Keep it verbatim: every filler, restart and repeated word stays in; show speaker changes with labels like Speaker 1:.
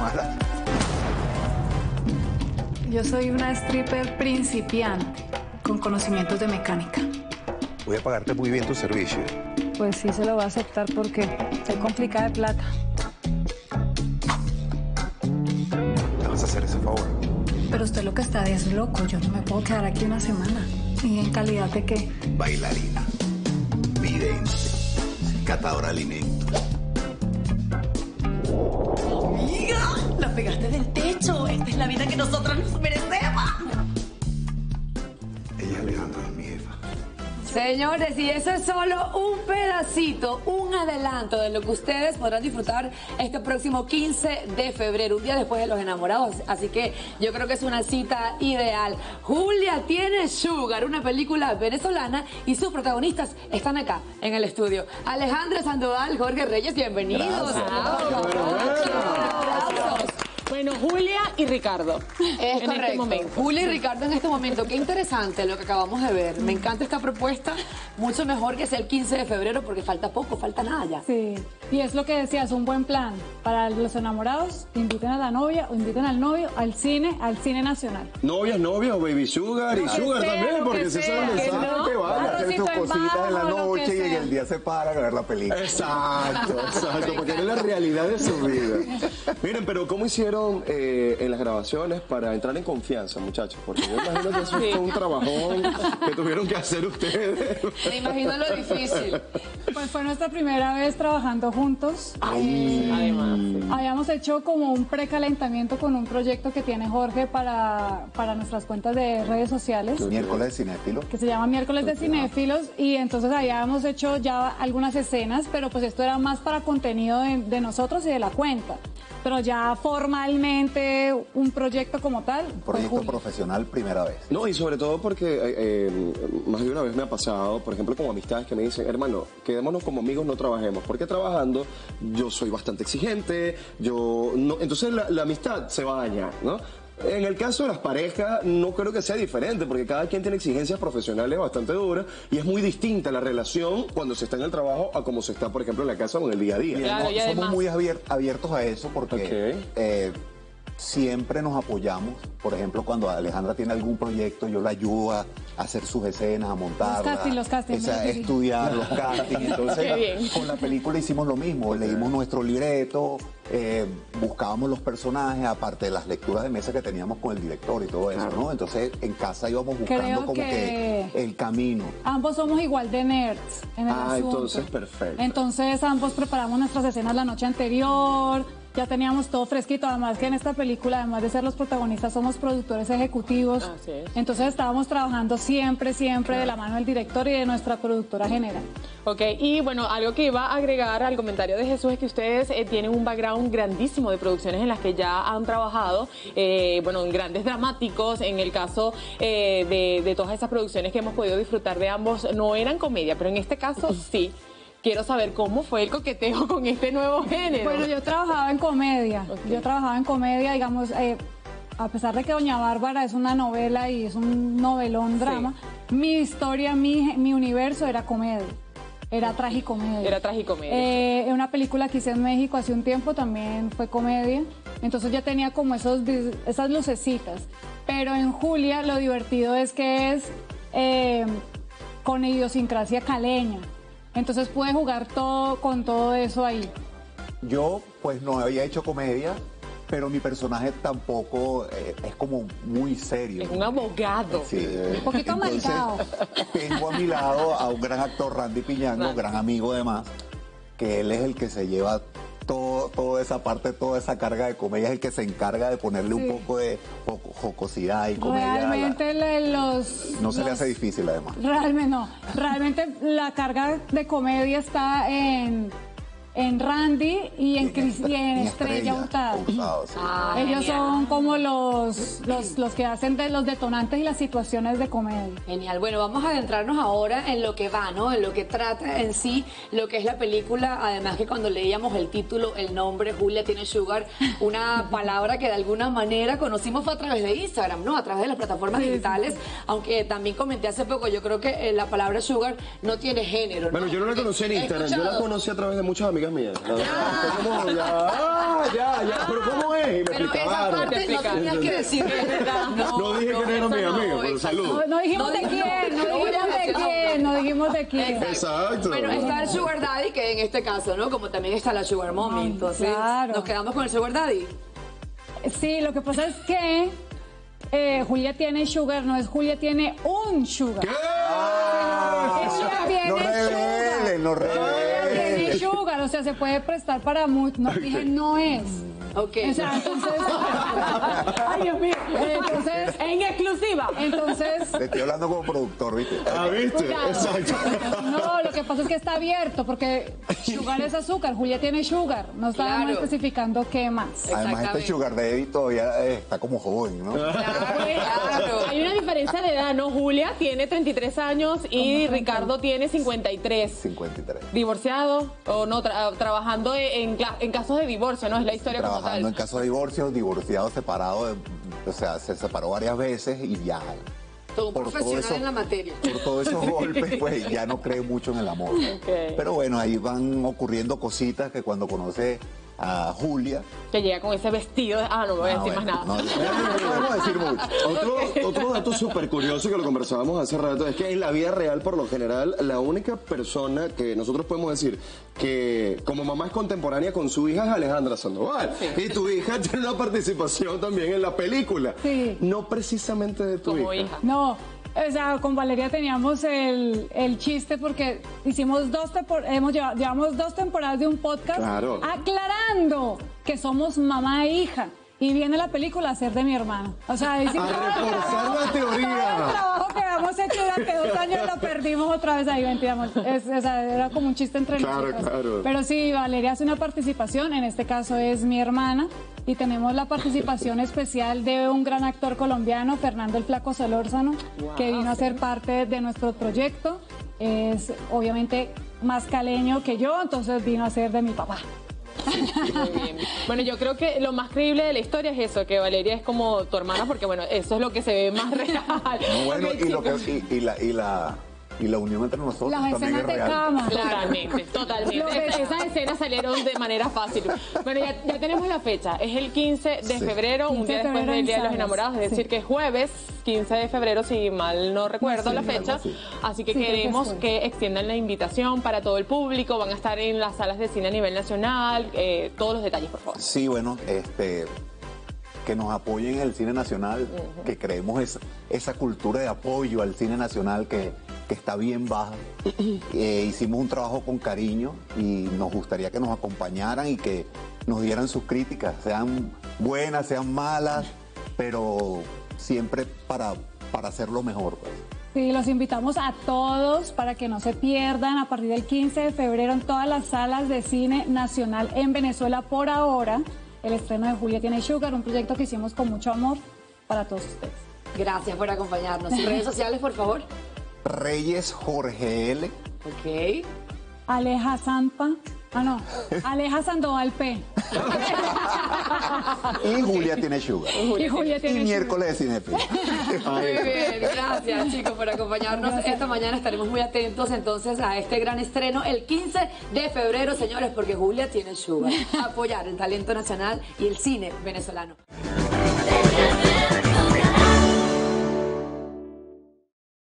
Speaker 1: mala.
Speaker 2: Yo soy una stripper principiante, con conocimientos de mecánica.
Speaker 1: Voy a pagarte muy bien tu servicio.
Speaker 2: Pues sí se lo voy a aceptar porque estoy complicada de plata.
Speaker 1: ¿Me vas a hacer ese favor?
Speaker 2: Pero usted lo que está es loco. Yo no me puedo quedar aquí una semana. ¿Y en calidad de qué?
Speaker 1: Bailarina, vidente, catadora de alimentos.
Speaker 3: ¡Amiga! ¡La pegaste del techo! Esta es la vida que nosotros nos merecemos.
Speaker 1: Ella es Alejandra, mi jefa.
Speaker 4: Señores, y eso es solo un pedacito, un adelanto de lo que ustedes podrán disfrutar este próximo quince de febrero, un día después de Los Enamorados. Así que yo creo que es una cita ideal. Julia tiene Sugar, una película venezolana, y sus protagonistas están acá en el estudio. Alejandra Sandoval, Jorge Reyes, bienvenidos. Aplausos.
Speaker 5: Bueno, Julia y Ricardo.
Speaker 4: Es
Speaker 5: en
Speaker 4: correcto.
Speaker 5: Este momento.
Speaker 4: Julia y Ricardo en este momento. Qué interesante lo que acabamos de ver. Me encanta esta propuesta. Mucho mejor que sea el quince de febrero porque falta poco, falta nada ya.
Speaker 6: Sí, y es lo que decías, un buen plan para los enamorados. Inviten a la novia o inviten al novio al cine, al cine nacional.
Speaker 7: Novias, novios, baby sugar y sugar
Speaker 6: sea,
Speaker 7: también,
Speaker 6: lo
Speaker 7: porque
Speaker 6: que
Speaker 7: si eso
Speaker 6: sea,
Speaker 7: es
Speaker 6: que
Speaker 7: necesario,
Speaker 6: no.
Speaker 7: que vaya.
Speaker 1: Hacer sus
Speaker 6: Arrocito en
Speaker 1: cositas en la
Speaker 6: bajo, lo que
Speaker 1: noche y en
Speaker 6: sea.
Speaker 1: el día se para a ver la película.
Speaker 7: Exacto, exacto, porque es la realidad de su vida. Miren, pero ¿cómo hicieron eh, en las grabaciones para entrar en confianza, muchachos? Porque yo imagino que eso fue un trabajón que tuvieron que hacer ustedes.
Speaker 4: Me imagino lo difícil.
Speaker 6: Pues fue nuestra primera vez trabajando juntos.
Speaker 7: Ay,
Speaker 5: Además, sí.
Speaker 6: Habíamos hecho como un precalentamiento con un proyecto que tiene Jorge para, para nuestras cuentas de redes sociales,
Speaker 1: Miércoles de cinéfilo.
Speaker 6: que se llama Miércoles de Cinéfilos, y entonces habíamos hecho ya algunas escenas, pero pues esto era más para contenido de, de nosotros y de la cuenta. Pero ya formalmente un proyecto como tal.
Speaker 1: Un
Speaker 6: fue
Speaker 1: proyecto
Speaker 6: Julio.
Speaker 1: profesional primera vez.
Speaker 7: No, y sobre todo porque eh, eh, más de una vez me ha pasado, por ejemplo, con amistades que me dicen, hermano, quedémonos como amigos, no trabajemos. Porque trabajando yo soy bastante exigente, yo no, entonces la, la amistad se va a dañar, ¿no? En el caso de las parejas, no creo que sea diferente, porque cada quien tiene exigencias profesionales bastante duras y es muy distinta la relación cuando se está en el trabajo a como se está, por ejemplo, en la casa o en el día a día.
Speaker 5: Claro, y
Speaker 1: Somos
Speaker 5: además-
Speaker 1: muy abier- abiertos a eso porque
Speaker 7: Ok.
Speaker 1: eh, siempre nos apoyamos. Por ejemplo, cuando Alejandra tiene algún proyecto, yo la ayudo a hacer sus escenas, a montarla.
Speaker 6: Los castings, los castings,
Speaker 1: o sea,
Speaker 6: sí, sí.
Speaker 1: estudiar los castings. Entonces,
Speaker 5: Qué
Speaker 1: la-
Speaker 5: bien.
Speaker 1: con la película hicimos lo mismo. Leímos nuestro libreto, eh, buscábamos los personajes, aparte de las lecturas de mesa que teníamos con el director y todo eso, ¿no? Entonces, en casa íbamos buscando
Speaker 6: Creo
Speaker 1: como que...
Speaker 6: que-
Speaker 1: el camino.
Speaker 6: Ambos somos igual de nerds en el
Speaker 7: Ah,
Speaker 6: asunto.
Speaker 7: entonces, perfecto.
Speaker 6: Entonces ambos preparamos nuestras escenas la noche anterior, ya teníamos todo fresquito, además que en esta película, además de ser los protagonistas, somos productores ejecutivos.
Speaker 5: Así es.
Speaker 6: Entonces estábamos trabajando siempre, siempre de la mano del director y de nuestra productora general.
Speaker 5: Ok, y bueno, algo que iba a agregar al comentario de Jesús es que ustedes eh, tienen un background grandísimo de producciones en las que ya han trabajado, eh, bueno, en grandes dramáticos. En el caso eh, de, de todas esas producciones que hemos podido disfrutar de ambos, no eran comedia, pero en este caso sí. Quiero saber cómo fue el coqueteo con este nuevo género.
Speaker 6: Bueno, yo trabajaba en comedia,
Speaker 5: Ok.
Speaker 6: yo trabajaba en comedia, digamos, eh, a pesar de que Doña Bárbara es una novela y es un novelón drama, mi historia, mi, mi universo era comedia. Era tragicomedia.
Speaker 5: Era tragicomedia.
Speaker 6: Eh, una película que hice en México hace un tiempo también fue comedia. Entonces ya tenía como esos, vis- esas lucecitas. Pero en Julia lo divertido es que es eh, con idiosincrasia caleña. Entonces pude jugar todo con todo eso ahí.
Speaker 1: Yo, pues, no había hecho comedia, pero mi personaje tampoco eh, es como muy serio.
Speaker 5: Es un abogado.
Speaker 1: Sí.
Speaker 6: Un poquito
Speaker 1: Entonces,
Speaker 6: amargado.
Speaker 1: tengo a mi lado a un gran actor, Randy Piñango,
Speaker 5: Randy.
Speaker 1: gran amigo además, que él es el que se lleva todo, toda esa parte, toda esa carga de comedia, es el que se encarga de ponerle
Speaker 6: Sí.
Speaker 1: un poco de joco- jocosidad y comedia. a la-
Speaker 6: Realmente le- los...
Speaker 1: no se le
Speaker 6: los-
Speaker 1: hace difícil además.
Speaker 6: Realmente no. Realmente la carga de comedia está en, en Randy y en, Cris- y en
Speaker 1: Y
Speaker 6: Estrella Hurtado.
Speaker 1: Hurtado, sí.
Speaker 4: Ah,
Speaker 6: Ellos
Speaker 4: genial.
Speaker 6: son como los, los, los que hacen de los detonantes y las situaciones de comedia.
Speaker 4: Genial. Bueno, vamos a adentrarnos ahora en lo que va, ¿no? En lo que trata en sí, lo que es la película. Además que cuando leíamos el título, el nombre, Julia tiene Sugar, una palabra que de alguna manera conocimos fue a través de Instagram, ¿no? A través de las plataformas
Speaker 6: Sí, sí,
Speaker 4: digitales. Aunque también comenté hace poco, yo creo que eh, la palabra Sugar no tiene género, ¿no?
Speaker 7: Bueno, yo no la conocí en
Speaker 4: He
Speaker 7: Instagram, yo la
Speaker 4: escuchado.
Speaker 7: conocí a través de muchas amigas mías. La ¿Cómo? Ya, ah, ya, ya. Pero ¿cómo es? Y me
Speaker 4: Pero esa
Speaker 7: explicaron.
Speaker 4: parte no tenías que decir, ¿verdad?
Speaker 7: No dije que no era mi
Speaker 4: esa
Speaker 7: amigo, pero
Speaker 4: exacto.
Speaker 7: salud.
Speaker 6: No, no dijimos
Speaker 4: No
Speaker 6: de
Speaker 4: dijimos-
Speaker 6: quién, no
Speaker 4: no voy a
Speaker 6: dijimos de
Speaker 4: mencionar
Speaker 6: quién, no dijimos de quién.
Speaker 7: Exacto.
Speaker 4: Bueno, está el Sugar Daddy, que en este caso, ¿no? Como también está la Sugar Mommy.
Speaker 6: Ay,
Speaker 4: Entonces,
Speaker 6: claro.
Speaker 4: nos quedamos con el Sugar Daddy.
Speaker 6: Sí, lo que pasa es que eh, Julia tiene sugar, no es Julia tiene un sugar. Ella tiene
Speaker 1: No
Speaker 6: sugar.
Speaker 1: revelen, no
Speaker 6: Tiene
Speaker 1: revelen.
Speaker 6: sugar, o sea, se puede prestar para mucho. No, dije, no es.
Speaker 4: Ok.
Speaker 6: O sea, entonces. Ay, Dios mío. Entonces,
Speaker 5: En exclusiva.
Speaker 6: entonces.
Speaker 1: Te estoy hablando como productor, ¿viste?
Speaker 7: Ah, ¿viste?
Speaker 6: Claro.
Speaker 7: Exacto.
Speaker 6: No, lo que pasa es que está abierto porque sugar es azúcar, Julia tiene sugar, no estábamos
Speaker 4: Claro.
Speaker 6: especificando qué más.
Speaker 1: Además, este
Speaker 4: Exactamente.
Speaker 1: Sugar Daddy todavía eh, está como joven, ¿no?
Speaker 4: Claro, claro.
Speaker 5: Hay una diferencia de edad, ¿no? Julia tiene treinta y tres años y Ricardo tiene cincuenta y tres.
Speaker 1: cincuenta y tres.
Speaker 5: ¿Divorciado o no? Tra- trabajando en, cla- en casos de divorcio, ¿no? Es la historia como
Speaker 1: Trabajando
Speaker 5: tal.
Speaker 1: en caso de divorcio, divorciado, separado, de- o sea, se separó varias veces y ya.
Speaker 4: Todo un
Speaker 1: Por todo
Speaker 4: profesional
Speaker 1: eso-
Speaker 4: en la materia.
Speaker 1: Por todos esos golpes, pues ya no cree mucho en el amor.
Speaker 5: Ok.
Speaker 1: Pero bueno, ahí van ocurriendo cositas que cuando conoce a Julia.
Speaker 5: Que llega con ese vestido. de- Ah, no voy a
Speaker 1: Ah,
Speaker 5: decir
Speaker 1: bueno,
Speaker 5: más nada.
Speaker 1: No, no, no vamos a decir mucho.
Speaker 7: Otro, otro dato súper curioso que lo conversábamos hace rato es que en la vida real, por lo general, la única persona que nosotros podemos decir que como mamá es contemporánea con su hija es Alejandra Sandoval. Y tu hija tiene una participación también en la película.
Speaker 6: Sí.
Speaker 7: No precisamente de tu
Speaker 5: Como
Speaker 7: hija.
Speaker 5: hija.
Speaker 6: No, o sea, con Valeria teníamos el, el chiste porque hicimos dos tempor- hemos llevado, llevamos dos temporadas de un podcast
Speaker 7: Claro.
Speaker 6: aclarando que somos mamá e hija. Y viene la película a ser de mi hermana. O sea, hicimos
Speaker 7: A reforzar la
Speaker 6: todo el
Speaker 7: teoría.
Speaker 6: trabajo que habíamos hecho durante dos años lo perdimos otra vez ahí, mentira. Es, o sea, era como un chiste entre
Speaker 7: Claro,
Speaker 6: nosotros.
Speaker 7: claro.
Speaker 6: Pero sí, Valeria hace una participación, en este caso es mi hermana, y tenemos la participación especial de un gran actor colombiano, Fernando el Flaco Solórzano, que vino a ser parte de nuestro proyecto. Es obviamente más caleño que yo, entonces vino a ser de mi papá.
Speaker 5: Muy bien. Bueno, yo creo que lo más creíble de la historia es eso, que Valeria es como tu hermana, porque bueno, eso es lo que se ve más real.
Speaker 1: No, bueno,
Speaker 5: Ok,
Speaker 1: y, lo que,
Speaker 5: chicos.
Speaker 1: y, y la, y, la, y la unión entre nosotros
Speaker 6: Las
Speaker 1: también es
Speaker 6: escenas de
Speaker 1: real.
Speaker 6: cama.
Speaker 5: Totalmente,
Speaker 6: Lo
Speaker 5: totalmente.
Speaker 6: ves.
Speaker 5: Esa- esas escenas salieron de manera fácil. Bueno, ya, ya tenemos la fecha. Es el quince de
Speaker 1: Sí.
Speaker 5: febrero, un
Speaker 6: quince
Speaker 5: día
Speaker 6: de
Speaker 5: después
Speaker 6: febrero
Speaker 5: del
Speaker 6: en
Speaker 5: Día de los
Speaker 6: salas.
Speaker 5: Enamorados, es
Speaker 6: Sí.
Speaker 5: decir, que es jueves quince de febrero, si mal no recuerdo
Speaker 1: Sí,
Speaker 5: la
Speaker 1: algo
Speaker 5: fecha.
Speaker 1: así.
Speaker 5: Así que
Speaker 6: Sí, creo que
Speaker 5: queremos
Speaker 6: fue.
Speaker 5: que extiendan la invitación para todo el público. Van a estar en las salas de cine a nivel nacional. Eh, todos los detalles, por favor.
Speaker 1: Sí, bueno, este, que nos apoyen en el cine nacional, que creemos es, esa cultura de apoyo al cine nacional que, que está bien baja. Eh, hicimos un trabajo con cariño y nos gustaría que nos acompañaran y que nos dieran sus críticas, sean buenas, sean malas, pero siempre para, para hacerlo mejor, pues.
Speaker 6: Sí, los invitamos a todos para que no se pierdan a partir del quince de febrero en todas las salas de cine nacional en Venezuela por ahora. El estreno de Julia tiene Sugar, un proyecto que hicimos con mucho amor para todos ustedes.
Speaker 4: Gracias por acompañarnos. Redes sociales, por favor.
Speaker 1: Reyes Jorge L.
Speaker 4: Ok.
Speaker 6: Aleja Sampa, ah no, Aleja Sandoval P.
Speaker 1: Y Julia tiene Sugar.
Speaker 6: Y Julia
Speaker 1: Y
Speaker 6: tiene Sugar.
Speaker 1: miércoles de Cinefil.
Speaker 4: Muy bien, gracias chicos por acompañarnos. Esta mañana estaremos muy atentos entonces a este gran estreno el quince de febrero, señores, porque Julia tiene Sugar. Apoyar el talento nacional y el cine venezolano.